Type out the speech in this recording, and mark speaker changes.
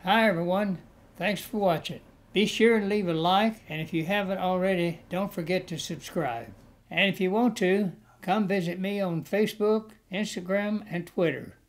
Speaker 1: Hi everyone, thanks for watching. Be sure and leave a like, and if you haven't already, don't forget to subscribe. And if you want to, come visit me on Facebook, Instagram, and Twitter.